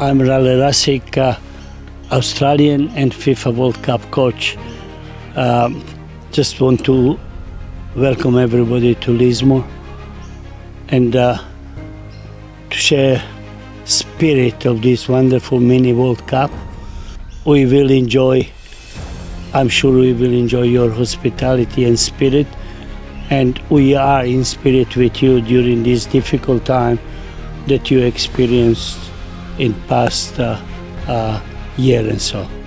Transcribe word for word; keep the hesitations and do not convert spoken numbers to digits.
I'm Rale Rasic, uh, Australian and FIFA World Cup coach. Um, just want to welcome everybody to Lismore and uh, to share spirit of this wonderful mini World Cup. We will enjoy, I'm sure we will enjoy your hospitality and spirit, and we are in spirit with you during this difficult time that you experienced in past uh, uh, year and so.